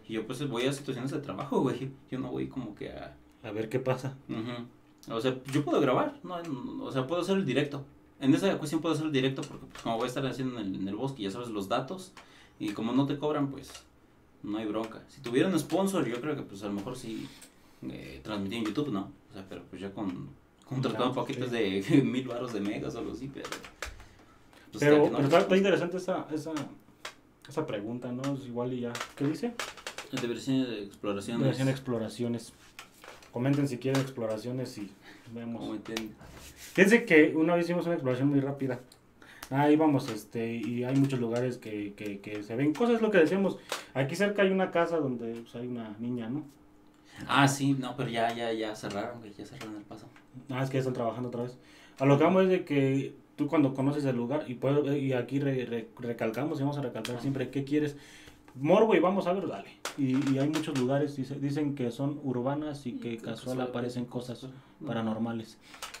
Y yo pues voy a situaciones de trabajo, güey. Yo no voy como que A ver qué pasa. O sea, yo puedo grabar, ¿no? O sea, puedo hacer el directo. En esa cuestión puedo hacer el directo porque pues como voy a estar haciendo en el bosque, ya sabes los datos. Y como no te cobran, pues no hay bronca. Si tuviera un sponsor, yo creo que pues a lo mejor sí transmitía en YouTube, ¿no? O sea, pero pues ya contratando paquetes de 1000 baros de megas o algo así, pero... Pues, Pero no, está interesante esa pregunta, ¿no? Es igual y ya. ¿Qué dice? Diversión de exploraciones. Diversión de exploraciones. Comenten si quieren exploraciones y vemos. Fíjense que una vez hicimos una exploración muy rápida. Ahí vamos, y hay muchos lugares que se ven cosas, lo que decíamos. Aquí cerca hay una casa donde pues, hay una niña, ¿no? Ah, sí, no, pero ya cerraron, güey, ya cerraron el paso. Ah, es que ya están trabajando otra vez. A lo que vamos es de que tú cuando conoces el lugar, y aquí recalcamos, y vamos a recalcar siempre, ¿qué quieres? Morbo y vamos a ver, dale. Y hay muchos lugares, dicen que son urbanas y que casual aparecen cosas paranormales.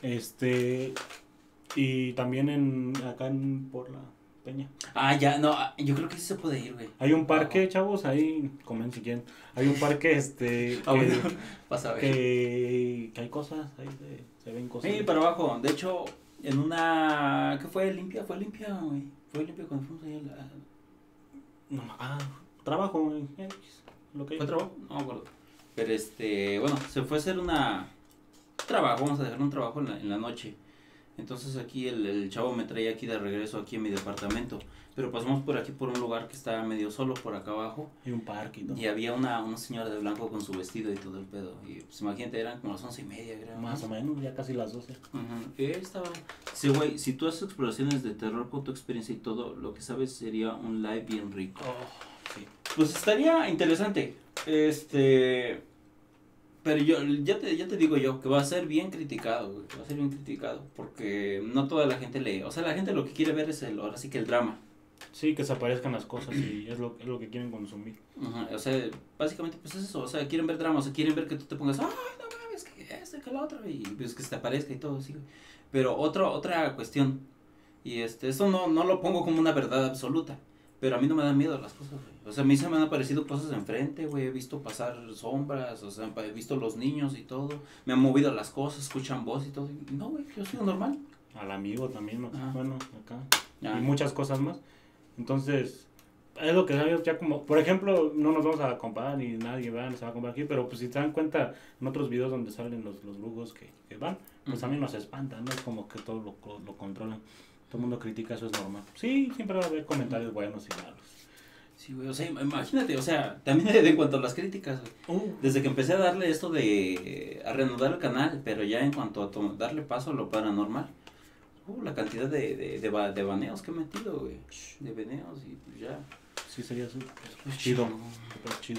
Y también acá por la Peña. Ah, ya, no, yo creo que sí se puede ir, güey. Hay un parque, chavos, ahí, comen si quieren. Hay un parque, bueno, vas a ver. que hay cosas, ahí se ven cosas. Sí, para abajo, de hecho, en una, ¿qué fue? ¿Limpia? Fue limpia, güey. Fue limpia cuando fuimos ahí a la... No, trabajo, lo que ¿Fue trabajo? No me acuerdo. Pero bueno, se fue a hacer trabajo, vamos a dejar un trabajo en la noche. Entonces aquí el chavo me traía aquí de regreso aquí en mi departamento. Pero pasamos por aquí por un lugar que está medio solo por acá abajo. Y un parque y todo. Y había una señora de blanco con su vestido y todo el pedo. Y pues imagínate, eran como las 11:30, creo. Más o menos, ya casi las 12. Y ahí estaba. Sí, güey, si tú haces exploraciones de terror con tu experiencia y todo, lo que sabes sería un live bien rico. Sí. Pues estaría interesante. Pero yo ya te digo yo que va a ser bien criticado, güey, va a ser bien criticado, porque no toda la gente lee, o sea, la gente lo que quiere ver es ahora sí que el drama. Sí, que se aparezcan las cosas y es lo que quieren consumir. O sea, básicamente pues es eso, o sea, quieren ver drama, o sea, quieren ver que tú te pongas, ay, no mames, que el otro, y pues que se te aparezca y todo, sí, güey. Pero otra cuestión, y eso no lo pongo como una verdad absoluta, pero a mí no me dan miedo las cosas, güey. O sea, a mí se me han aparecido cosas enfrente, güey. He visto pasar sombras, o sea, he visto los niños y todo. Me han movido las cosas, escuchan voz y todo. Y no, güey, yo soy normal. Al amigo también, ¿no? Bueno, acá. Ah. Y muchas cosas más. Entonces, es lo que ya como, por ejemplo, no nos vamos a comparar ni nadie se va a comparar aquí, pero pues si te dan cuenta en otros videos donde salen los brujos que van, pues a mí nos espantan, ¿no? Es como que todo lo controlan. Todo el mundo critica, eso es normal. Sí, siempre va a haber comentarios buenos y malos. Sí, güey, o sea, imagínate, o sea, también en cuanto a las críticas, güey. Desde que empecé a darle esto a reanudar el canal, pero ya en cuanto a darle paso a lo paranormal, la cantidad de baneos que he metido, güey. De baneos y pues ya. Sí, sería chido. Súper chido.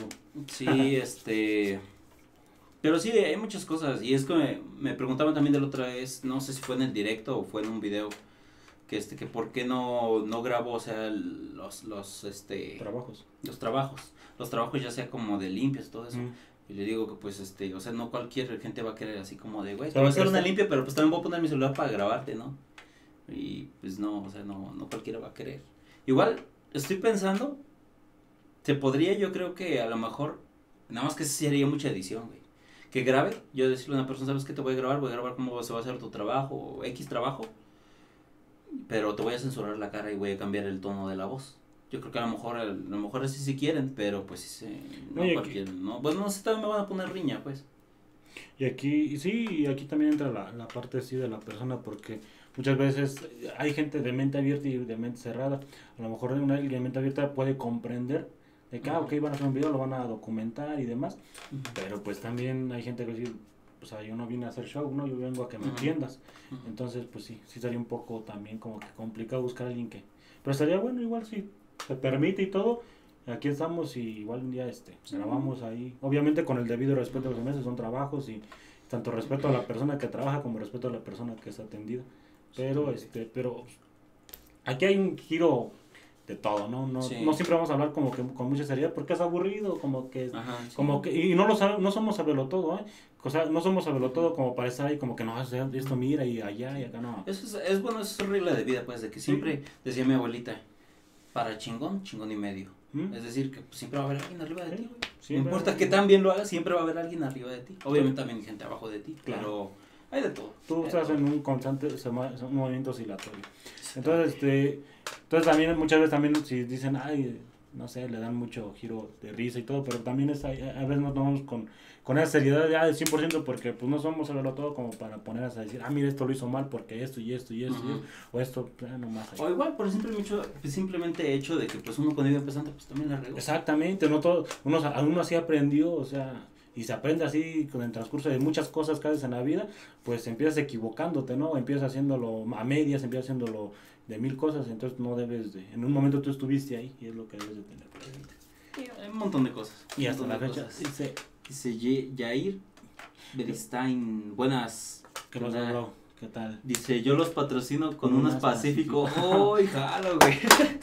Sí, pero sí, hay muchas cosas. Y es que me preguntaban también de la otra vez, no sé si fue en el directo o fue en un video, que por qué no grabo, o sea, los trabajos. Los trabajos ya sea como de limpias, todo eso. Y le digo que pues o sea, no cualquier gente va a querer así como de, güey, te voy a hacer una limpia, pero pues también voy a poner mi celular para grabarte, ¿no? Y pues no, o sea, no cualquiera va a querer. Igual, estoy pensando, se podría, yo creo que a lo mejor, nada más que sería mucha edición, güey. Que grabe, yo decirle a una persona, ¿sabes qué? Te voy a grabar cómo se va a hacer tu trabajo, o X trabajo, pero te voy a censurar la cara y voy a cambiar el tono de la voz. Yo creo que a lo mejor así sí quieren, pero pues no cualquiera, ¿no? Pues no sé, también me van a poner riña, pues. Y aquí también entra la parte así de la persona, porque muchas veces hay gente de mente abierta y de mente cerrada. A lo mejor alguien de mente abierta puede comprender de que, ok, van a hacer un video, lo van a documentar y demás, pero pues también hay gente que dice, o sea, yo no vine a hacer show, ¿no? Yo vengo a que me entiendas. Entonces, pues sí sería un poco también como que complicado buscar a alguien que... Pero estaría bueno igual si se permite y todo. Aquí estamos y igual un día grabamos ahí. Obviamente con el debido respeto a los demás, son trabajos y tanto respeto a la persona que trabaja como respeto a la persona que es atendida. Pero, pero aquí hay un giro de todo, ¿no? No siempre vamos a hablar como que con mucha seriedad porque es aburrido, como que y no somos saberlo todo, ¿eh? O sea, no somos saberlo todo como para estar ahí como que no, esto mira y allá y acá no. Eso es regla de vida, pues, de que siempre decía mi abuelita, para chingón y medio. Es decir, que pues, siempre va a haber alguien arriba de ti, güey. Sí, No importa que tan bien lo hagas, siempre va a haber alguien arriba de ti. Obviamente también hay gente abajo de ti, Claro. pero hay de todo. Tú estás en un constante un movimiento oscilatorio. Entonces, también muchas veces también si dicen, ay, no sé, le dan mucho giro de risa y todo, pero también a veces nos tomamos con esa seriedad ya del 100% porque pues no somos saberlo todo como para ponernos a decir, mira, esto lo hizo mal porque esto y esto y esto, o esto, nomás. O igual por simplemente hecho de que pues uno cuando iba empezando pues también la regó. Exactamente, no todo, uno así aprendió, o sea, y se aprende así con el transcurso de muchas cosas que haces en la vida, pues empiezas equivocándote, ¿no? Empiezas haciéndolo a medias, empiezas haciéndolo de 1000 cosas, entonces no debes de, en un momento tú estuviste ahí y es lo que debes de tener presente. Hay un montón de cosas. Y hasta la fecha dice Jair Beristain, buenas. ¿Qué pasa, bro? ¿Qué tal? Dice, yo los patrocino con unas Pacífico. ¡Uy, jalo, güey!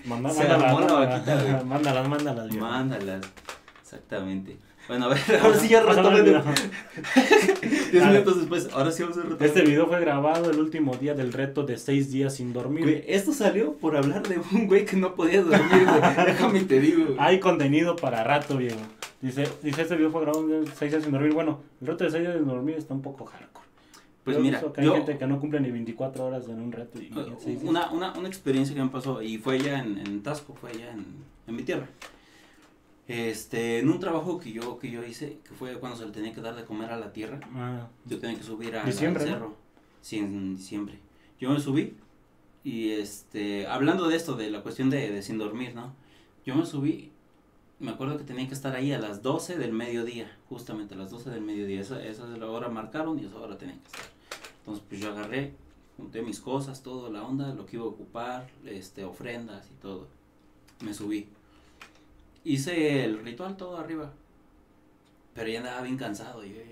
Mándalas. Exactamente. Bueno, a ver, ahora sí ya retomé. 10 minutos después, ahora sí vamos a retomar. Este video fue grabado el último día del reto de 6 días sin dormir. Güey, esto salió por hablar de un güey que no podía dormir, güey. Déjame te digo, güey. Hay contenido para rato, viejo. Dice, este video fue grabado de 6 días sin dormir. Bueno, el reto de 6 días sin dormir está un poco hardcore. Pues mira, hay gente que no cumple ni 24 horas en un reto. Y una experiencia que me pasó, y fue allá en Tasco, fue allá en mi tierra. En un trabajo que yo hice, que fue cuando se le tenía que dar de comer a la tierra, yo tenía que subir al cerro. ¿No? Sí, en diciembre. Yo me subí y hablando de esto, de la cuestión de sin dormir, ¿no? Yo me subí, me acuerdo que tenía que estar ahí a las 12 del mediodía, justamente a las 12 del mediodía, esa es la hora marcaron y esa hora tenía que estar. Entonces pues yo agarré, junté mis cosas, todo, la onda, lo que iba a ocupar, ofrendas y todo, me subí. Hice el ritual todo arriba, pero ya andaba bien cansado, yo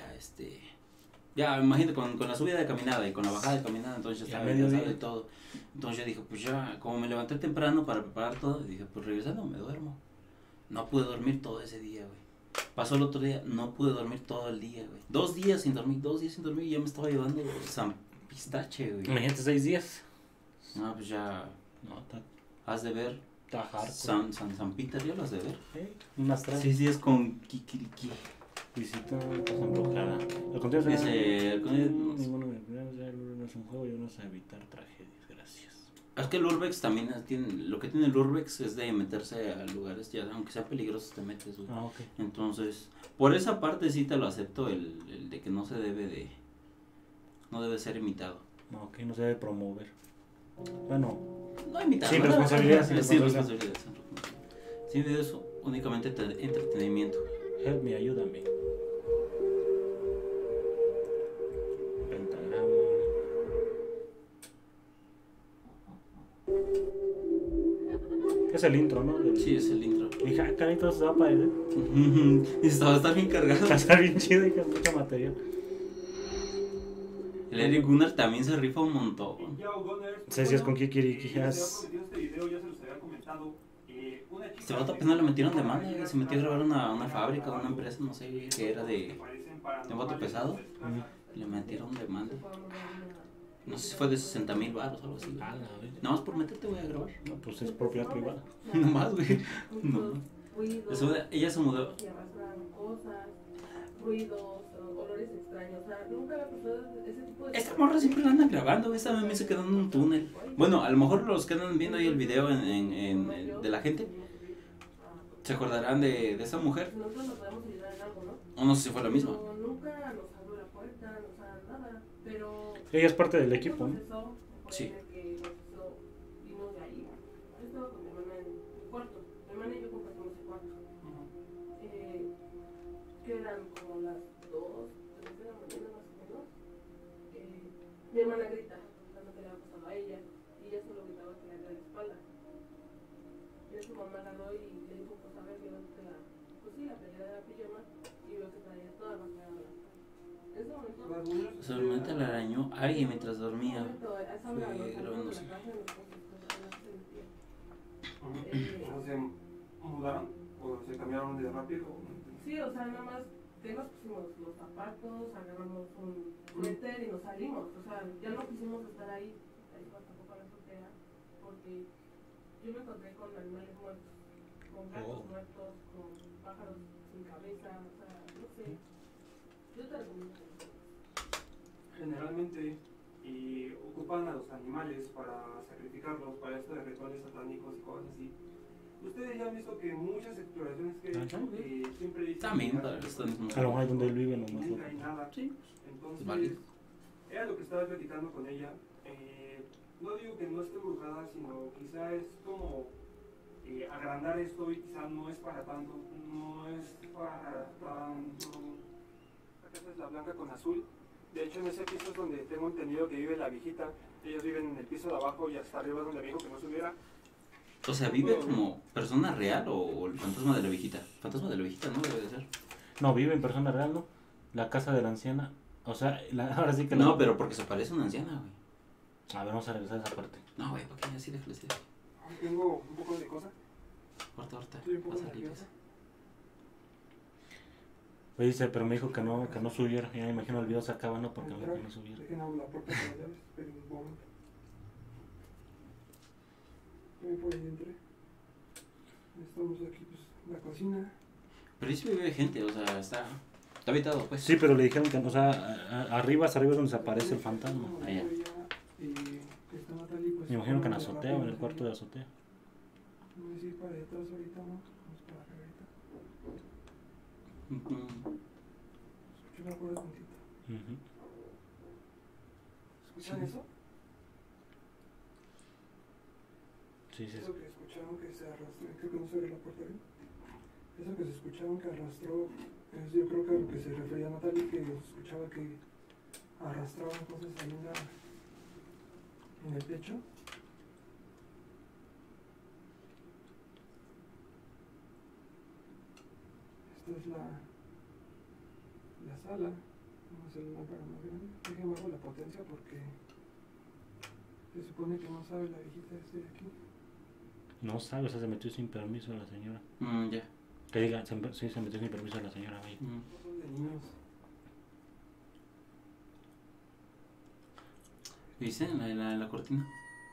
ya imagínate con la subida de caminada y con la bajada de caminada, entonces ya estaba bien cansado y todo. Entonces yo dije, pues ya, como me levanté temprano para preparar todo, dije, pues regresando me duermo. No pude dormir todo ese día, güey. Pasó el otro día, no pude dormir todo el día, güey. 2 días sin dormir y ya me estaba llevando San Pistache, güey. Imagínate 6 días. No, pues ya, has de ver. San Peter, ¿ya lo has de ver? Unas 3. 6 días con Kikiriki. Visita casa embrujada. Dice, ninguno no es un juego y vamos a evitar tragedias, gracias. Es que el Urbex también tiene, lo que tiene el Urbex es de meterse a lugares, ya aunque sean peligrosos te metes, güey. Okay. Entonces, por esa parte sí te lo acepto, el de que no se debe no debe ser imitado. Ok, no se debe promover. Bueno, no imitar. Sin responsabilidad. Sin responsabilidad. Sin eso, únicamente entretenimiento. Help me, ayúdame. Pentagrama. Es el intro, ¿no? Sí, es el intro. Dije, carito se va para él. Y estaba bien cargado. Está bien chido y con mucha material. El Eric Gunnar también se rifa un montón. Sí, sí, es con Kikiriki. Este vato apenas le metieron demanda, se metió a grabar una fábrica, una empresa, no sé, que era de vato pesado. Le metieron demanda. No sé si fue de 60,000 baros o algo así. Nada más por meterte voy a grabar. No, pues es propiedad privada. No más, güey. No. Ella se mudó. Ruidos, olores extraños, o sea, nunca había pasado ese tipo de... Esta morra siempre la andan grabando, esta me se quedó en un túnel. Bueno, a lo mejor los que andan viendo ahí el video de la gente se acordarán de esa mujer. Nosotros nos podemos ayudar en algo, ¿no? O no sé si fue la misma. Pero nunca nos abrió la puerta, o sea, nada, pero... Ella es parte del equipo, ¿no? Sí. Vimos de ahí, yo estaba con mi hermana en el cuarto, mi hermana y yo compartimos el cuarto. Que eran como las 2, 3 de la mañana más o menos. Mi hermana grita, pensando que le había pasado a ella, y ella solo gritaba que le había la espalda. Y su mamá agarró y le dijo, pues a ver, llévate la playera de la pijama, y veo que traía toda la cara. En ese momento... Solamente la arañó alguien mientras dormía. Fue grabándose. ¿Se mudaron o se cambiaron de rápido? Sí, o sea, nada más nos pusimos los zapatos, agarramos un suéter y nos salimos. O sea, ya no quisimos estar ahí tampoco a la azotea, porque yo me encontré con animales muertos. con gatos muertos, con pájaros sin cabeza, o sea, no sé. Yo te recomiendo que lo hagas. Generalmente ocupan a los animales para sacrificarlos, para esto de rituales satánicos y cosas así. Ustedes ya han visto que muchas exploraciones que he hecho siempre dicen También, que para esto mismo. A lo mejor donde él vive nomás. nunca hay nada. Sí, Entonces, válido. era lo que estaba platicando con ella. No digo que no esté embrujada, sino quizá es como agrandar esto y quizá no es para tanto, no es para tanto. Acá es la blanca con azul. De hecho, en ese piso es donde tengo entendido que vive la viejita. Ellos viven en el piso de abajo y hasta arriba es donde me dijo que no subiera. O sea, ¿vive como persona real o el fantasma de la viejita? Fantasma de la viejita, ¿no? Debe de ser. No, vive en persona real, ¿no? La casa de la anciana. O sea, ahora sí que la... No, pero porque se parece a una anciana, güey. A ver, vamos a regresar a esa parte. No, güey, ¿para qué así déjale ser? Tengo un poco de cosa. Ahorita, Estoy un poco pasa aquí. nerviosa. Oye, dice, pero me dijo que no subiera. Ya me imagino el video se acaba, ¿no? Porque me dijo que no subiera. Dejen abrir la puerta con las llaves. Esperen un momento. Yo por ahí entré. Estamos aquí, pues, en la cocina. Pero ahí sí vive gente, o sea, está habitado, pues. Sí, pero le dijeron que, o sea, arriba es donde se aparece el fantasma. Allá. Está Natalie, pues, Me imagino que en la azotea o en el cuarto de azotea. No sé si para detrás ahorita, ¿no? Vamos para acá ahorita. Ujú. Escucho la puerta tantito. Ujú. ¿Escuchan Sí. eso? Sí, sí. Eso que escucharon que se arrastró, creo que no se abre la puerta bien. Eso que se escucharon que arrastró, yo creo que a lo que se refería a Natalie, que escuchaba que arrastraban cosas ahí en el techo. Esta es la sala. Vamos a hacer una lámpara más grande. Déjenme bajo la potencia porque se supone que no sabe la viejita de aquí. No sabe, o sea, se metió sin permiso la señora. Ya. Que diga, sí, se metió sin permiso la señora, vaya. Cosas de niños. ¿Viste? En la cortina.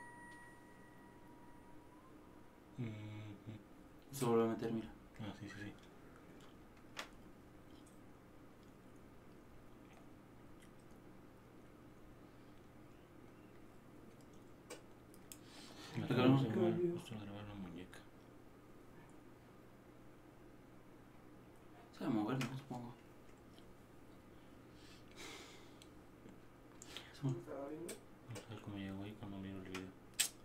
Ujú. Se vuelve a meter, mira. Ah, sí, sí, sí. Claro. Justo a grabar la muñeca. Se va a mover, ¿no? Supongo. ¿Estaba viendo? Vamos a ver cómo llegó ahí cuando miro el video.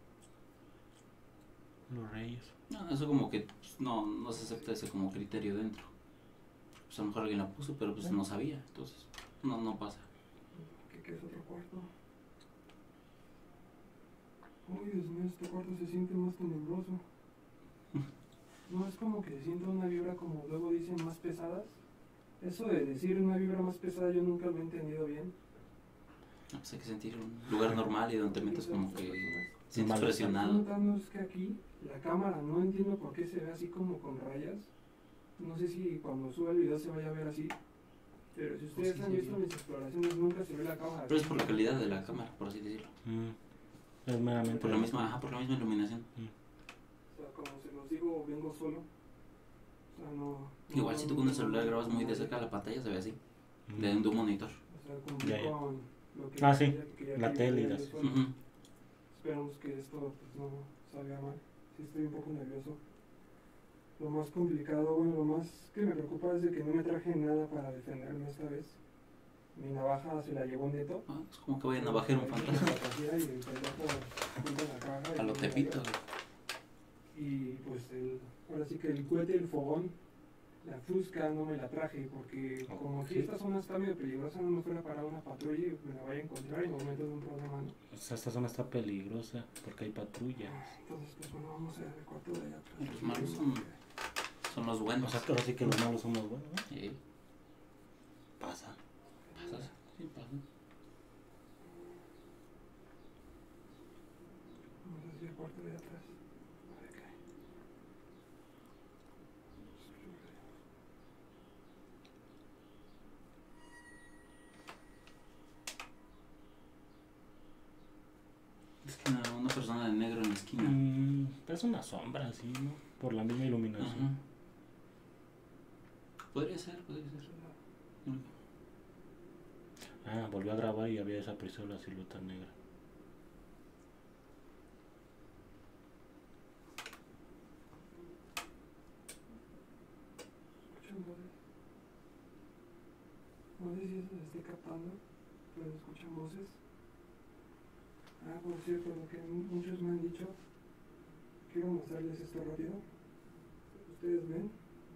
Los Reyes. No, eso como que pues, no se acepta ese como criterio dentro. Pues a lo mejor alguien la puso, pero pues no sabía, entonces no pasa. ¿Qué es otro cuarto? Uy, Dios mío, este cuarto se siente más tenebroso. No es como que siento una vibra como luego dicen más pesadas. Eso de decir una vibra más pesada yo nunca lo he entendido bien. No, pues hay que sentir un lugar normal y donde te metes como que sientes Mal. Lo que estoy presionado. notando es que aquí la cámara no entiendo por qué se ve así como con rayas. No sé si cuando suba el video se vaya a ver así. Pero si ustedes Sí, han sí, visto sí. mis exploraciones nunca se ve la cámara. Pero es por la calidad de la cámara, por así decirlo. Es meramente. Por la misma iluminación. O sea, como se los digo, vengo solo. O sea, no... Igual si tú con el celular grabas muy de cerca la pantalla se ve así, de un monitor. O sea, cumplí Ya. con lo que Ah, sí, quería la que tele y viera las- yo solo. Ujú. Esperamos que esto pues, no salga mal. Sí estoy un poco nervioso. Lo más complicado, bueno, lo más que me preocupa es de que no me traje nada para defenderme esta vez. Mi navaja se la llevó Neto. Ah, es como que vayan a bajar un fantasma. Y el pendejo junto a la caja y A lo me Tepito. cayó. Y pues ahora sí que el cohete, el fogón, la fusca no me la traje porque como aquí esta zona está medio peligrosa, no me fuera para una patrulla y me la vaya a encontrar y me meto en un problema, ¿no? O sea, esta zona está peligrosa porque hay patrullas. Entonces, pues bueno, vamos a ver el cuarto de allá atrás. Los malos son los O buenos. sea, ahora sí que los malos somos buenos, ¿no? Sí, Pasa. pasa, sí pasa. Vamos a hacer el cuarto de allá atrás. A ver qué hay. Es que una persona de negro en la esquina. Es una sombra, así, ¿no? Por la misma iluminación. Ajá. Podría ser. Volvió a grabar y había desaparecido la silueta negra. No sé si eso se esté captando, pero escuchan voces. Por cierto, lo que muchos me han dicho, quiero mostrarles esto rápido. Ustedes ven,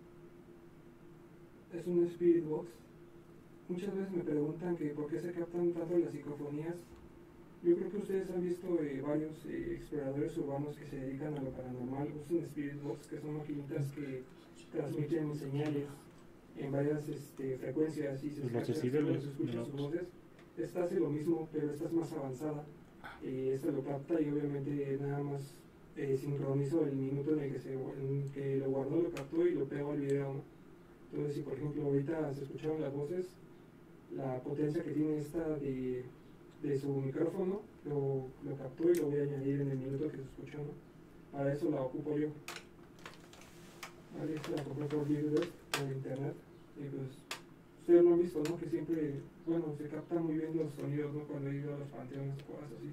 es un Spirit Box. Muchas veces me preguntan que por qué se captan tanto las psicofonías. Yo creo que ustedes han visto varios exploradores urbanos que se dedican a lo paranormal, usan Spirit Box, que son maquinitas que transmiten señales en varias frecuencias y se escuchan sus voces. Esta hace lo mismo, pero esta es más avanzada. Esta lo capta y obviamente nada más sincronizo el minuto en el que lo guardó, lo captó y lo pego al video, ¿no? Entonces, si por ejemplo ahorita se escucharon las voces, la potencia que tiene esta de su micrófono lo captó y lo voy a añadir en el minuto que se escuchó, ¿no? Para eso la ocupo yo. Vale, esta la compré por Gearbest, por internet, y pues ustedes lo han visto, ¿no? Que siempre, bueno, se captan muy bien los sonidos, ¿no? Cuando he ido a los panteones o cosas así.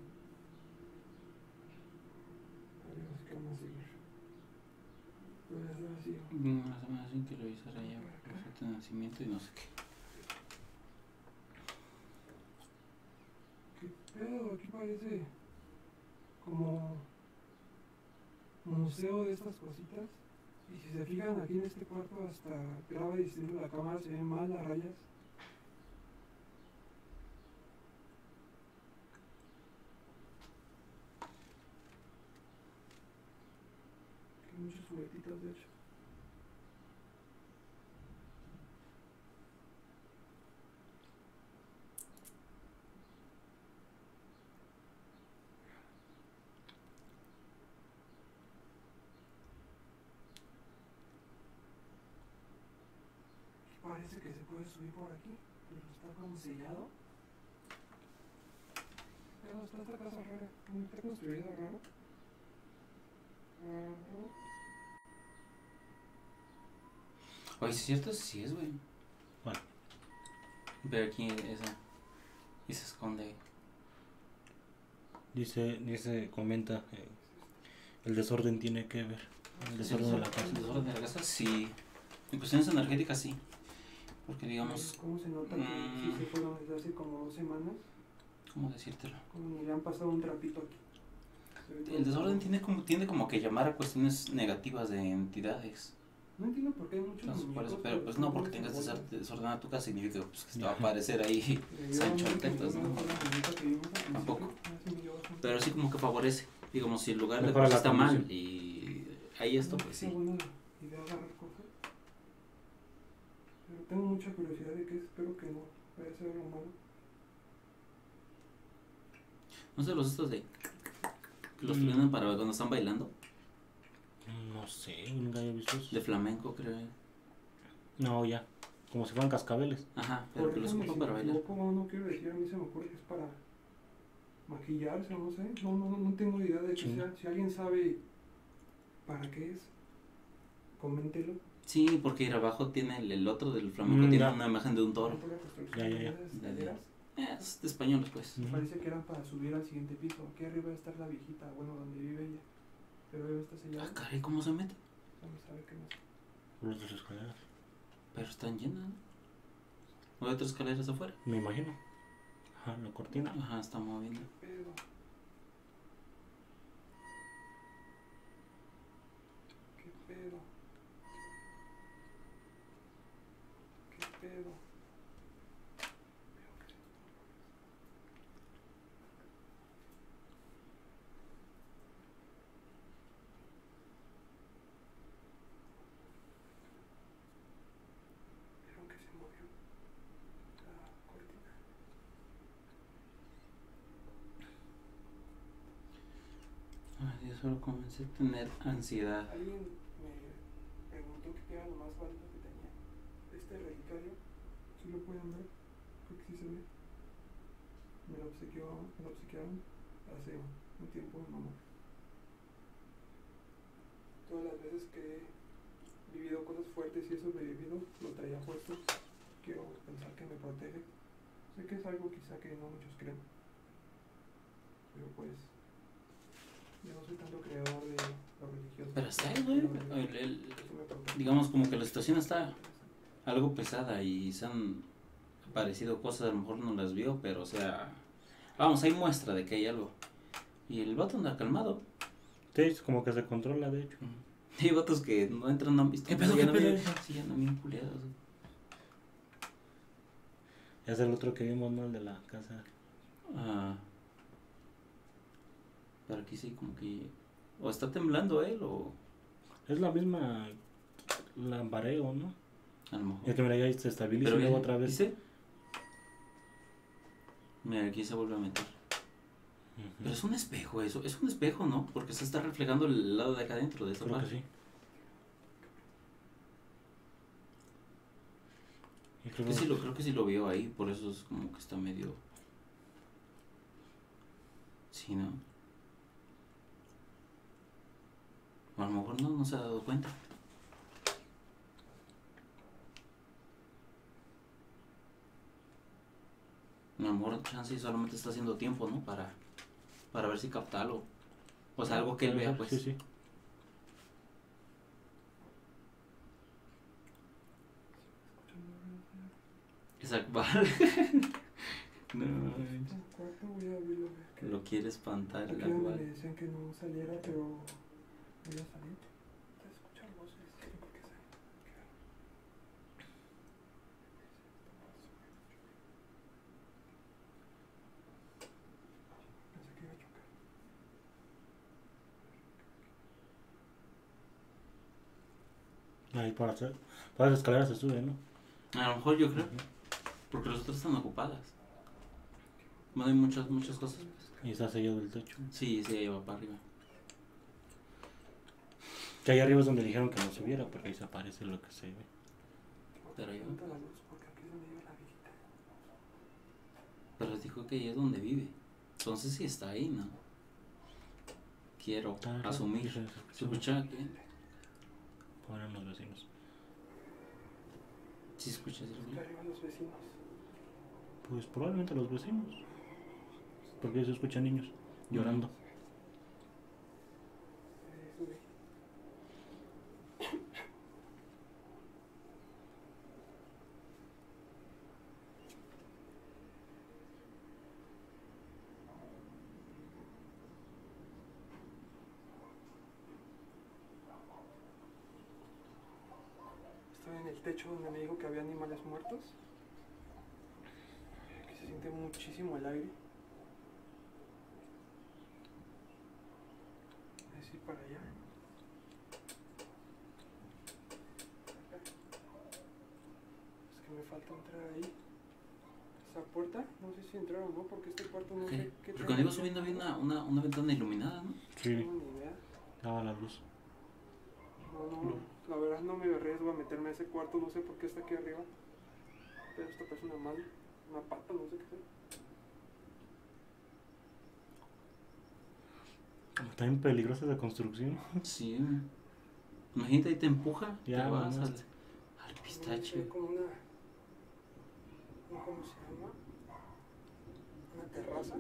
A ver, ¿qué vamos a seguir? Pues así. Una semana sin que revisara ya la fecha de nacimiento y no sé qué. Pero aquí parece como museo de estas cositas. Y si se fijan aquí en este cuarto, hasta graba y distribuye la cámara, se ven mal las rayas. Aquí hay muchos juguetitos, de hecho. Parece que se puede subir por aquí, pero está como sellado. Pero está esta casa rara, está construida raro. Oye, si es cierto, sí es, güey. Bueno. Pero aquí esa. Y se esconde. Dice, comenta, el desorden tiene que ver. El desorden de la casa. El desorden de la casa, sí. En cuestiones energéticas, sí. Porque digamos. ¿Cómo se nota que sí se fueron desde hace como 2 semanas? ¿Cómo decírtelo? Como ni le han pasado un trapito aquí. El desorden tiende como que llamar a cuestiones negativas de entidades. No entiendo por qué hay muchos Entonces, por eso, muñecos, pero pues no, porque tengas desordenada tu casa significa pues, que se te va a aparecer ahí Sancho Arquetas, ¿no? Tampoco. Pero sí como que favorece. Digamos, si el lugar de por sí está mal y hay esto, pues sí. Idea agarrar cosas. Pero tengo mucha curiosidad de que espero que no vaya a ser algo malo. ¿No sé los estos de que los frenan para cuando están bailando? No sé, nunca había visto eso. De flamenco, creo. No, ya. Como si fueran cascabeles. Ajá, pero que los ocupan para bailar. No quiero decir, a mí se me ocurre que es para maquillarse, no sé. No tengo idea de que sea. Si alguien sabe para qué es, coméntelo. Sí, porque abajo tiene el otro del flamenco, tiene una imagen de un toro. Ya. Es de españoles, pues. Parece que eran para subir al siguiente piso. Aquí arriba va a estar la viejita, bueno, donde vive ella. Pero ella está sellada. Ah, caray, ¿cómo se mete? No sabe qué más. Por las escaleras. Pero están llenas, ¿no? ¿No hay otras escaleras afuera? Me imagino. Ajá, la cortina. Ajá, está moviendo. Pero... ¿Qué pedo? Vieron que se movió la cortina. Ay, yo solo comencé a tener ansiedad. Alguien me preguntó qué era lo más barato que tenía. Este relicario, si lo pueden ver, creo que sí se ve. Me lo obsequiaron hace un tiempo mi mamá. Todas las veces que he Sé que es algo quizá que no muchos creen, pero pues yo no soy tanto creador de lo religioso. Pero está ahí, güey. Digamos como que la situación está algo pesada y se han aparecido cosas, a lo mejor no las vio, pero o sea, vamos, hay muestra de que hay algo. Y el vato anda calmado. Sí, es como que se controla, de hecho. Hay vatos que no entran, no han visto. ¿Qué pedo, ya qué pedo? Sí, andan bien culiados. Es el otro que vimos, ¿no? El de la casa. Ah, pero aquí sí, como que. O está temblando él, o. Es la misma lambareo, ¿no? A lo mejor. Es que mira, ya se estabiliza Pero y luego mira, otra vez. ¿viste? Mira, aquí se vuelve a meter. Ujú. Pero es un espejo eso, es un espejo, ¿no? Porque se está reflejando el lado de acá adentro de esa Creo que parte. sí. Y Creo que sí lo vio ahí, por eso es como que está medio. Sí, ¿no? O a lo mejor no se ha dado cuenta. A lo mejor chance solamente está haciendo tiempo, ¿no? Para ver si capta algo. O sea, algo que él vea, pues. Sí, sí. Exacto, vale. No, Un cuarto, voy a abrirlo. lo quiere espantar Aquí el donde Akbar. me decían que no saliera, pero voy a salir. Se escuchan voces, no sé por qué salen. Pensé que iba a chocar. Ahí para las escaleras se sube, ¿no? A lo mejor yo creo, porque las otras están ocupadas. Bueno, hay muchas cosas. Y está sellado el techo. Sí, ahí va para arriba. Que ahí arriba es donde dijeron que no subiera, porque ahí se aparece lo que se ve. Pero ahí va. Apunta la luz porque aquí es donde vive la viejita. Pero les dijo que ahí es donde vive. Entonces sí está ahí, ¿no? Quiero Ah, asumir. sí, ¿Se escucha aquí? Ponen los vecinos. Sí, se escucha. ¿Sí? Aquí arriba los vecinos. Pues probablemente los vecinos. Porque se escuchan niños llorando. Sube. Estoy en el techo donde me dijo que había animales muertos. Aquí se siente muchísimo el aire. Así para allá. Es que me falta entrar ahí. Esa puerta, no sé si entraron o no, porque este cuarto no sé qué. Pero cuando iba subiendo había una ventana iluminada, ¿no? No Sí, tengo ni idea. daba la luz. No, la verdad no me arriesgo a meterme a ese cuarto, no sé por qué está aquí arriba. Pero esta parece una mano, una pata, no sé qué sea. Está bien peligrosa esa construcción. Sí. Imagínate, ahí te empuja. Ya, te vas mamá. al pistache. Hay como una, ¿cómo se llama? Una terraza.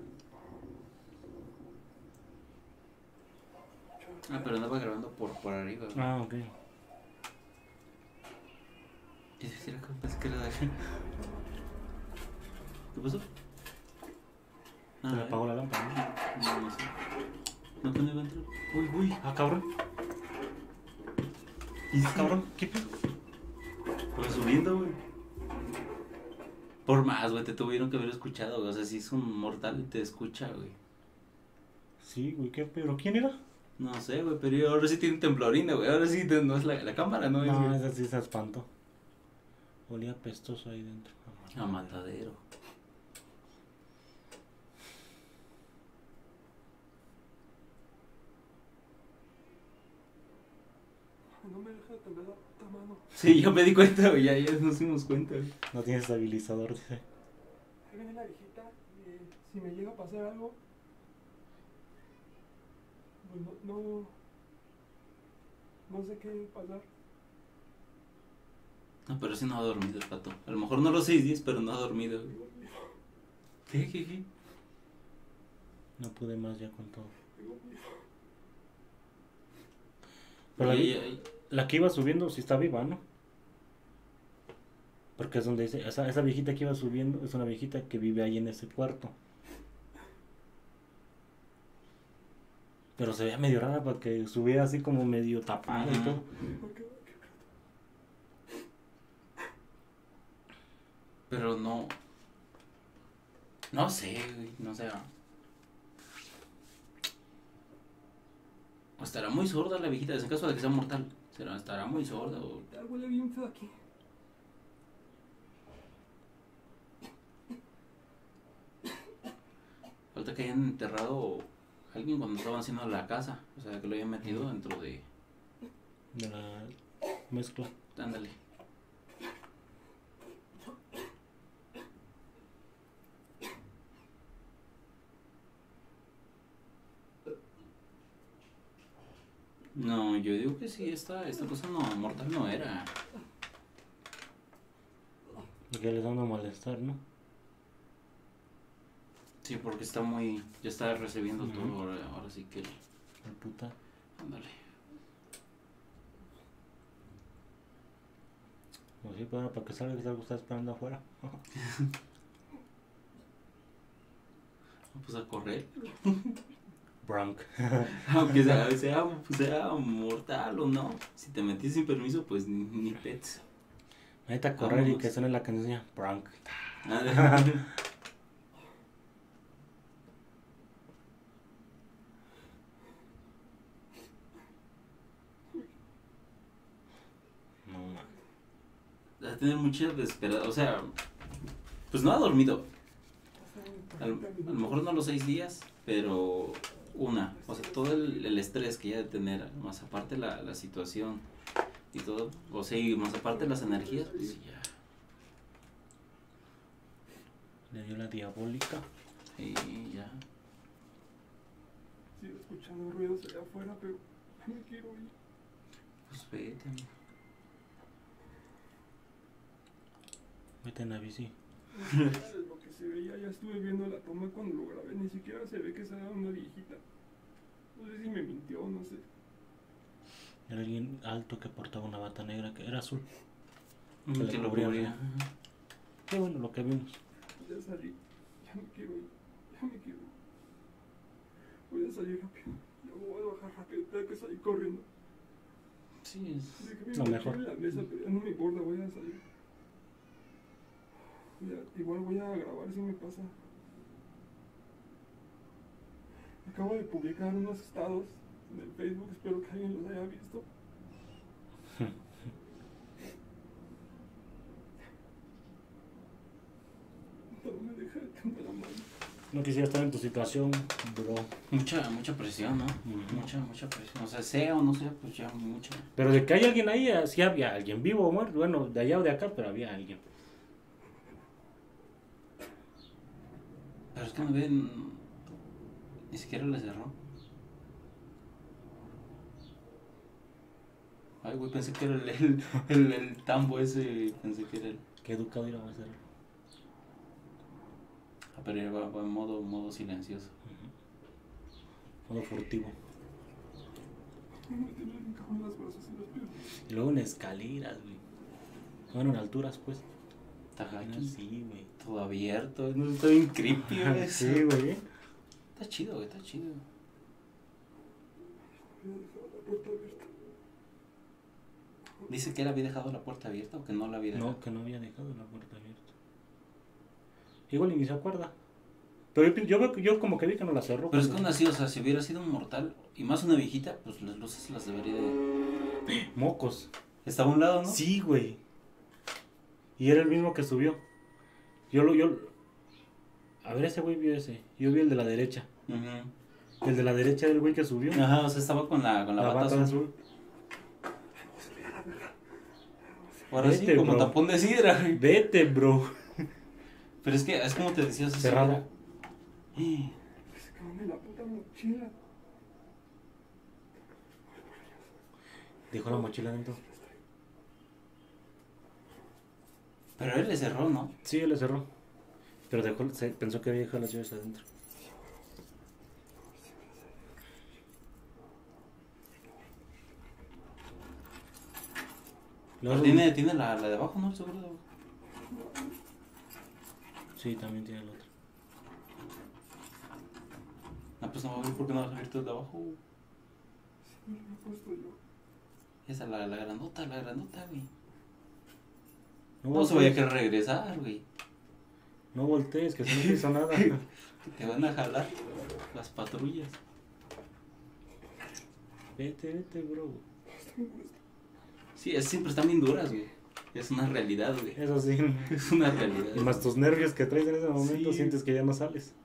Ah, pero andaba grabando por arriba. Ah, ok. Y decía, pensé que era de aquí. ¿Qué pasó? Se le apagó la lámpara, No sé. No, que no iba a entrar. Uy, ah, cabrón. ¿Y sí? Cabrón, ¿qué pedo? Pues subiendo, güey. Por más, güey, te tuvieron que haber escuchado, güey. O sea, si es un mortal y te escucha, güey. Sí, güey, ¿qué pedo? ¿Quién era? No sé, güey, pero ahora sí tiene temblorina, güey. Ahora sí no es la cámara, ¿no? No, Es, esa sí se espantó. Olía pestoso ahí dentro. a matadero. No me deja de temblar la puta mano. Sí, yo me di cuenta, güey. Ya nos dimos cuenta, güey. No tiene estabilizador, dice. Ahí viene la viejita. Si me llega a pasar algo, pues no sé qué pasar. No, pero sí no ha dormido el pato. A lo mejor no los 6 días, pero no ha dormido, güey. ¿Qué? No pude más ya con todo. Tengo miedo. Pero Y- la que iba subiendo sí está viva, ¿no? Porque es donde dice, esa viejita que iba subiendo es una viejita que vive ahí en ese cuarto. Pero se veía medio rara porque subía así como medio tapada y Ajá. todo. Pero no. No sé, güey. No sé. O estará muy sorda la viejita, en caso de que sea mortal. Estará muy sorda o. Huele bien feo aquí. Falta que hayan enterrado a alguien cuando estaban haciendo la casa. O sea, que lo hayan metido dentro de. De la mezcla. Ándale. No, yo digo que sí, esta cosa no, mortal no era. Porque les dando malestar, ¿no? Sí, porque está muy. Ya está recibiendo Ujú. todo. Ahora sí que. La puta. Ándale. Pues sí, para que salga que algo está esperando afuera. Pues a correr. Bronk. Aunque sea mortal o no. Si te metís sin permiso, pues ni pets. Ahorita a correr y Vámonos. que suene la canción. Bronk. No, man. A tener mucha desesperada. O sea, pues no ha dormido. A lo mejor no los 6 días, pero o sea, todo el estrés que ya de tener, más aparte la situación y todo, o sea, y más aparte las energías, pues ya. Le dio la diabólica. Y ya. Sigo escuchando ruidos allá afuera, pero ya me quiero ir. Pues vete. Vete en la bici. Lo que se veía, ya estuve viendo la toma cuando lo grabé, ni siquiera se ve que sea una viejita. No sé si me mintió, no sé. Era alguien alto que portaba una bata negra que era azul. Que le lo cubría, cubría. ¿no? Qué bueno lo que vimos. Ya salí, ya me quiero ir, ya me quiero ir. Voy a salir rápido, ya me voy a bajar rápido, tengo que salir corriendo. Sí, es. Dejé mi Lo mochila mejor. en la mesa, pero ya no me importa, voy a salir. Igual voy a grabar si me pasa. Acabo de publicar unos estados en el Facebook, espero que alguien los haya visto. No me deja de temblar la mano. No quisiera estar en tu situación, bro. Mucha presión, ¿no? Ujú. Mucha presión. O sea o no sea, pues ya mucha. Pero de que hay alguien ahí, sí había alguien vivo o muerto. Bueno, de allá o de acá, pero había alguien. Pero es que no ven. Ni siquiera le cerró. Ay, güey, pensé que era el tambo ese. Pensé que era el. Qué educado ir a hacer. Ah, pero ya va en modo silencioso. Modo furtivo. Me tienen bien cabrón las brazos y los pies. Y luego en escaleras, güey. Bueno, en alturas, pues. Está aquí. Sí, güey. Todo abierto. No, está bien creepy, güey. Sí, güey. Está chido, güey, está chido. Voy a dejar la puerta abierta. Dice que él había dejado la puerta abierta o que no la había dejado. No, que no había dejado la puerta abierta. Igual y ni se acuerda. Pero yo como que vi que no la cerró. Pero es que cuando- aún así, o sea, si hubiera sido un mortal y más una viejita, pues las luces las debería de. Mocos. Estaba a un lado, ¿no? Sí, güey. Y era el mismo que subió. A ver, ese güey vio ese. Yo vi el de la derecha. Ujú. El de la derecha era el güey que subió. Ajá, o sea, estaba con la bata azul. Ahora sí, Vete, como bro. tapón de sidra, güey. Vete, bro. Pero es que, es como te decía, o sea, Cerrado. sí, Se cabrón de la puta mochila. Dejó la mochila dentro. pero él le cerró, ¿no? Sí, él le cerró. Pero pensó que había dejado las llaves adentro. Tiene la de abajo, ¿no? Seguro. Sí, también tiene la otra. Ah, pues no va a ver por qué no vas a abierto el de abajo. Sí, me lo he puesto yo. Esa, la grandota, güey. No, No se vaya a querer regresar, güey. No voltees, que si no te hizo nada. Te van a jalar las patrullas. Vete, bro. Sí, siempre están bien duras, güey. Es una realidad, güey. Eso sí. Es una realidad. Y más tus nervios que traes en ese momento, Sí. sientes que ya no sales.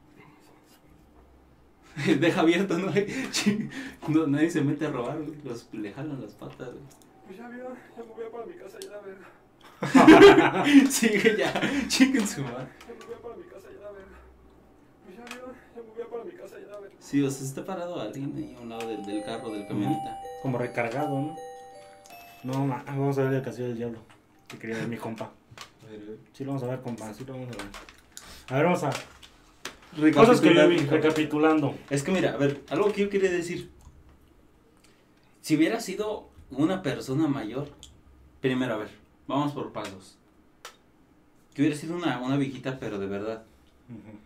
Deja abierto, ¿no? No, nadie se mete a robar, güey. Le jalan las patas, güey. Pues ya vio, ya me voy a para mi casa ya la verga. Sí, güey, ya. Chiquen su madre. Ya me voy a para mi casa ya la verga. Pues ya vio, ya me voy a para mi casa ya la verga. Sí, o sea, está parado alguien ahí a un lado del carro, del camioneta. Como recargado, ¿no? No, vamos a ver el Castillo del Diablo. Que quería ver mi compa. Sí lo vamos a ver, compa, sí lo vamos a ver. A ver, vamos a... Cosas que yo vi, recapitulando. Es que mira, a ver, algo que yo quería decir. Si hubiera sido una persona mayor, primero, a ver, vamos por pasos. Que hubiera sido una viejita, pero de verdad. Uh-huh.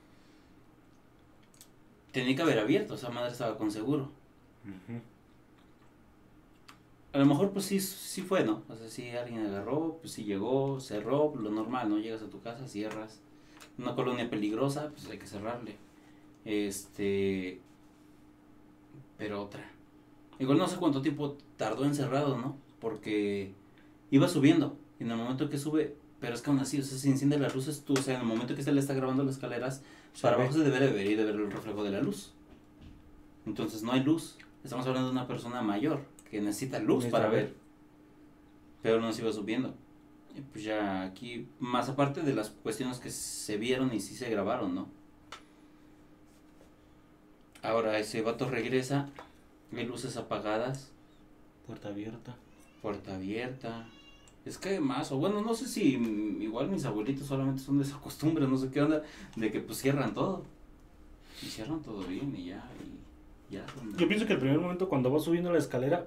Tenía que haber abierto, esa madre estaba con seguro. Uh-huh. A lo mejor pues sí fue, ¿no? O sea, si alguien agarró, pues sí llegó, cerró, lo normal, ¿no? Llegas a tu casa, cierras. Una colonia peligrosa, pues hay que cerrarle. Pero otra. Igual no sé cuánto tiempo tardó encerrado, ¿no? Porque iba subiendo. Y en el momento que sube, pero es que aún así, o sea, si enciende las luces, tú, o sea, en el momento que se le está grabando las escaleras, para abajo se debe de ver el reflejo de la luz. Entonces no hay luz. Estamos hablando de una persona mayor que necesita luz para ver. Pero no se iba subiendo. Y pues ya aquí, más aparte de las cuestiones que se vieron y sí se grabaron, ¿no? Ahora ese vato regresa, hay luces apagadas, Puerta abierta. puerta abierta. Es que más, o bueno, no sé si igual mis abuelitos solamente son de esa costumbre, no sé qué onda, de que pues cierran todo. Y cierran todo bien y ya, Yo pienso que el primer momento cuando vas subiendo la escalera,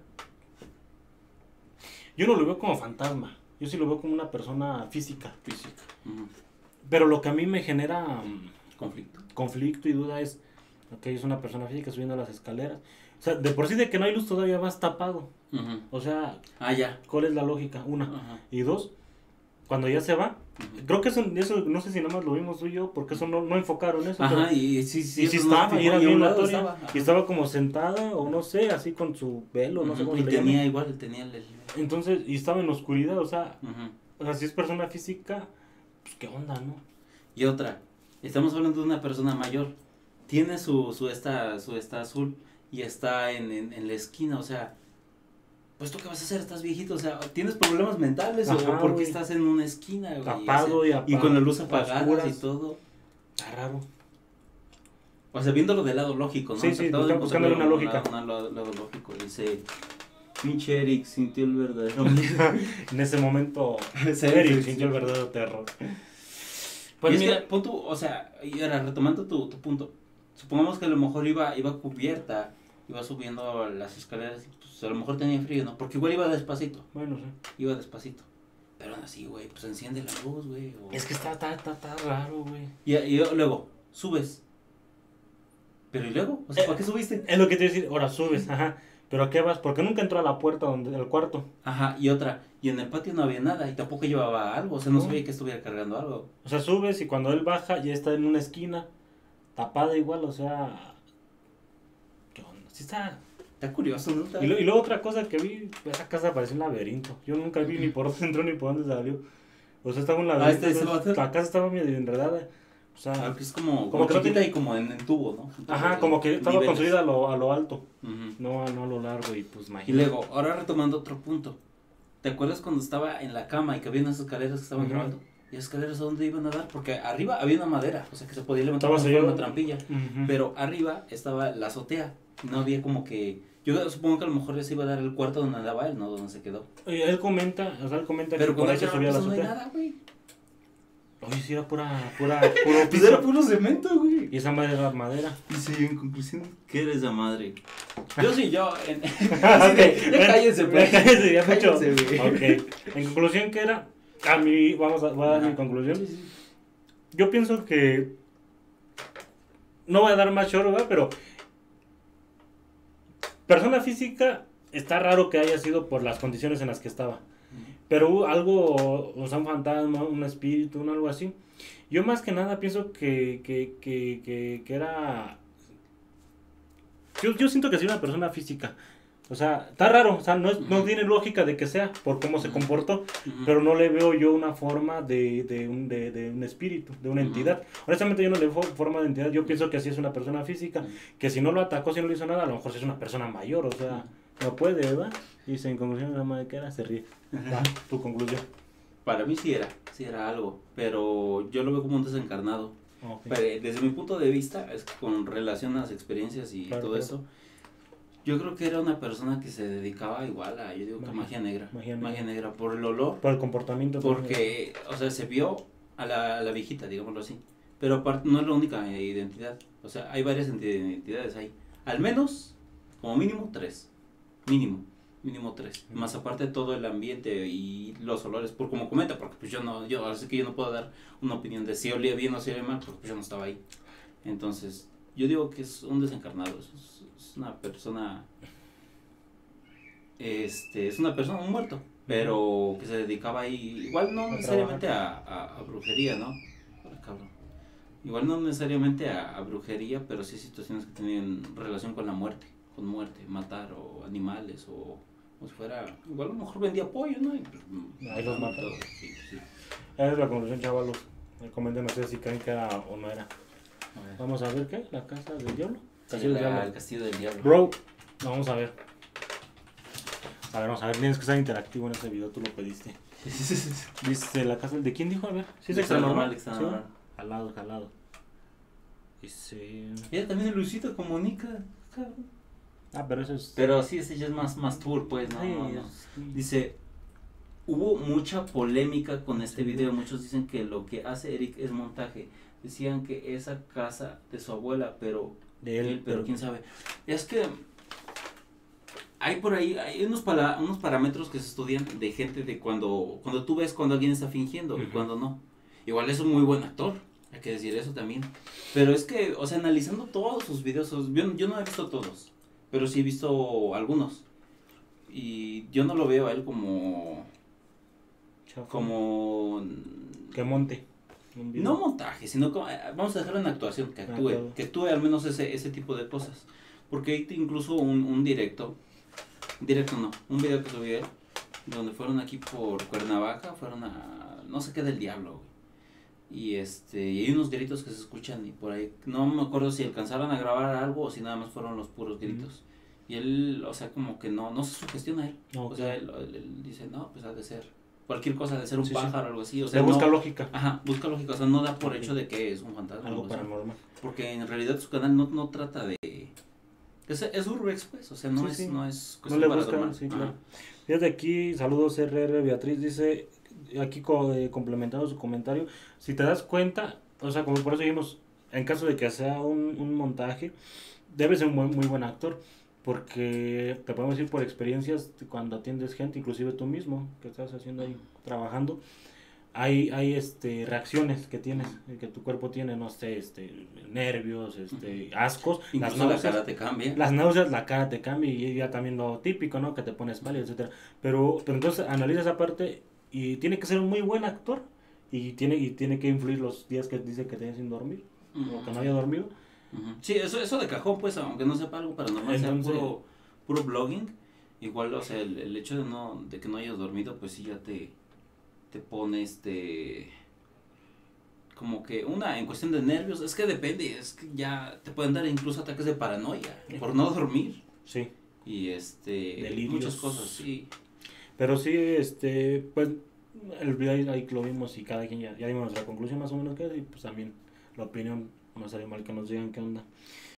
yo no lo veo como fantasma. Yo sí lo veo como una persona física. física. Uh-huh. Pero lo que a mí me genera Conflicto. y duda es, ok, es una persona física subiendo las escaleras. O sea, de por sí de que no hay luz todavía vas tapado. Uh-huh. O sea, Ya. ¿cuál es la lógica? Una. Uh-huh. Y dos, cuando ya se va, Uh-huh. creo que eso no sé si nada más lo vimos tú y yo, porque eso no enfocaron eso. Ajá, pero, y sí, y sí eso estaba, y era a bien un lado notoria. estaba. Y estaba como sentada, o no sé, así con su velo, no sé cómo y se le tenía llama. igual, tenía el... Entonces, y estaba en oscuridad, o sea, Uh-huh. si es persona física, pues qué onda, ¿no? Y otra, estamos hablando de una persona mayor, tiene su esta azul y está en la esquina, o sea, pues tú qué vas a hacer, estás viejito, o sea, ¿tienes problemas mentales Ajá, o por qué güey. estás en una esquina, güey? Tapado O sea, y y con la luz apagada oscuras. y todo. Está raro. O sea, viéndolo del lado lógico, ¿no? Sí, O sea, sí, todo el buscándole una lógica. Un lado lógico, dice, pinche Eric sintió el verdadero. En ese momento, Sí, Eric sí, sintió sí. el verdadero terror. Pues Pues mira, mira, pon tu, o sea, y ahora retomando tu punto, supongamos que a lo mejor iba cubierta, iba subiendo las escaleras, y pues a lo mejor tenía frío, ¿no? Porque igual iba despacito, bueno, sí. pero aún así, güey, pues enciende la luz, güey. Es que está raro, güey. Y luego, subes, pero ¿y luego? O sea, ¿para qué subiste? Es lo que te iba a decir, ahora subes, ajá. ¿Pero a qué vas? Porque nunca entró a la puerta del cuarto. Ajá, y otra, y en el patio no había nada, y tampoco llevaba algo, o sea, no sabía que estuviera cargando algo. O sea, subes y cuando él baja ya está en una esquina, tapada igual, o sea... ¿Qué onda? Sí está... Está curioso, ¿no? Y luego otra cosa que vi, esa casa parecía un laberinto. Yo nunca vi ni por dónde entró ni por dónde salió. O sea, estaba un laberinto. ¿Este La casa estaba medio enredada. O sea, Claro, que es como que no chiquita tiene- y como en tubo, ¿no? ajá, como que estaba Niveles. construida a lo alto. Ujú. No a lo largo y pues Y imagínate. luego, ahora retomando otro punto. ¿Te acuerdas cuando estaba en la cama y que había unas escaleras que estaban Ujú. grabando? ¿Y las escaleras a dónde iban a dar? Porque arriba había una madera, o sea que se podía levantar Estaba como si fuera sellado. una trampilla. Ujú. Pero arriba estaba la azotea. No había como que... Yo supongo que a lo mejor les iba a dar el cuarto donde andaba él, no donde se quedó. Él comenta Pero que por cuando ahí se él subía a la no hay azotea. nada, güey. Oye, sí, era puro Pues piso. era puro cemento, güey. Y esa madre era madera. Dice, en conclusión, ¿qué eres esa madre? Yo sí, yo. Ok, Ya cállense, pues. Cállense, ya mucho. Cállense, güey. Ok. En conclusión, ¿qué era? Voy a dar mi conclusión. Sí, sí. Yo pienso que no voy a dar más choro, ¿verdad? Pero persona física está raro que haya sido por las condiciones en las que estaba. Pero algo, o sea, un fantasma, un espíritu, algo así. Yo más que nada pienso que era... Yo siento que sí una persona física. O sea, está raro, o sea, no tiene lógica de que sea por cómo se comportó, pero no le veo yo una forma de un espíritu, de una entidad. Honestamente yo no le veo forma de entidad, yo pienso que así es una persona física, que si no lo atacó, si no le hizo nada, a lo mejor sí es una persona mayor, o sea, no puede, ¿verdad? Dice, en conclusión, la madre que era, se ríe. Va, tu conclusión. Para mí sí era algo, pero yo lo veo como un desencarnado. Okay. Pero desde mi punto de vista, es que con relación a las experiencias y Claro, todo claro. eso, yo creo que era una persona que se dedicaba igual a, yo digo que magia negra. Magia negra, por el olor, Por el comportamiento. porque, o sea, se vio a la viejita, digámoslo así. Pero aparte, no es la única identidad, o sea, hay varias identidades ahí. Al menos, como mínimo, 3. Mínimo 3. Más aparte todo el ambiente y los olores, por como comenta, porque pues así que yo no puedo dar una opinión de si olía bien o si olía mal, porque pues yo no estaba ahí. Entonces, yo digo que es un desencarnado, es una persona, es una persona, un muerto, pero que se dedicaba ahí, igual no necesariamente a brujería, ¿no? Ay, cabrón. Igual no necesariamente a brujería, pero sí situaciones que tenían relación con la muerte, matar o animales o si fuera, igual a lo mejor vendía pollo, ¿no? Y pues, ahí los mata. todo, sí. Esa es la conclusión, chavalos. Comenten ustedes si creen que era o no era. A ver. Vamos a ver qué, la casa del diablo. Sí, Castillo del el diablo. castillo del diablo. Bro, vamos a ver. Vamos a ver, tienes que ser interactivo en este video, tú lo pediste. Dice la casa, ¿de quién dijo? A ver, sí es extra normal. Extra normal. Jalado. Dice... Ella también es Luisito Comunica, cabrón. pero eso es... Pero sí, ese ya es más tour, pues, no. Sí. Dice, hubo mucha polémica con este video, muchos dicen que lo que hace Eric es montaje. Decían que esa casa de su abuela, pero De él, pero quién sabe. Es que hay por ahí, hay unos parámetros que se estudian de gente de cuando tú ves cuando alguien está fingiendo y cuando no. Igual es un muy buen actor, hay que decir eso también. Pero es que, o sea, analizando todos sus videos, yo no he visto todos, pero sí he visto algunos. Y yo no lo veo a él como que monte. No montaje, sino como, vamos a dejarlo en actuación, que actúe al menos ese tipo de cosas. Porque hay incluso un directo no, un video que subió él, donde fueron aquí por Cuernavaca, fueron a no sé qué del diablo, güey. Y y hay unos gritos que se escuchan y por ahí, no me acuerdo si alcanzaron a grabar algo o si nada más fueron los puros gritos. Y él, o sea, como que no se sugestiona él. Okay. O sea, él dice, no, pues ha de ser cualquier cosa, de ser un pájaro o algo así. O sea, busca lógica. Ajá, busca lógica, o sea, no da por hecho de que es un fantasma. Algo paranormal. Porque en realidad su canal no trata de... Es urbex, pues, o sea, no es no le buscan, sí, claro. Fíjate aquí, saludos RR Beatriz, dice, aquí complementando su comentario, si te das cuenta, o sea, como por eso dijimos, en caso de que sea un montaje, debe ser un muy buen actor, porque te podemos decir por experiencias cuando atiendes gente, inclusive tú mismo, que estás haciendo ahí, trabajando, hay reacciones que tienes, que tu cuerpo tiene, no sé, nervios, ascos, incluso las náuseas, la cara te cambia. Las náuseas, la cara te cambia y ya también lo típico, ¿no? Que te pones pálido, etcétera. Pero entonces analiza esa parte y tiene que ser un muy buen actor y tiene que influir los días que dice que tiene sin dormir o que no haya dormido. Sí, eso de cajón, pues, aunque no sepa algo paranormal, entonces, sea puro blogging, igual, o sea, el hecho de que no hayas dormido, pues sí ya te pone como que en cuestión de nervios, es que depende, es que ya te pueden dar incluso ataques de paranoia por no dormir. Sí. Y delirios, muchas cosas, sí. Pero sí, pues el video ahí lo vimos y cada quien ya dimos nuestra conclusión más o menos que y pues también la opinión no salió mal que nos digan qué onda.